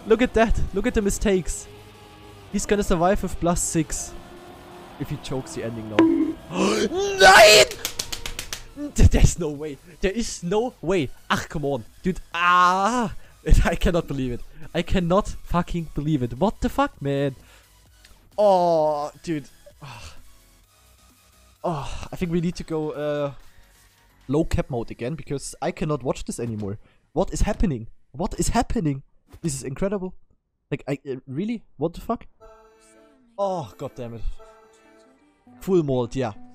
Look at that. Look at the mistakes. He's gonna survive with +6. If he chokes the ending now. Nein! There's no way. There is no way. Ach, come on. Dude, I cannot believe it. I cannot fucking believe it. What the fuck, man? Oh, dude. Oh, I think we need to go low cap mode again because I cannot watch this anymore. What is happening? What is happening? This is incredible. Like, really? What the fuck? Oh, god damn it. Full mode, yeah.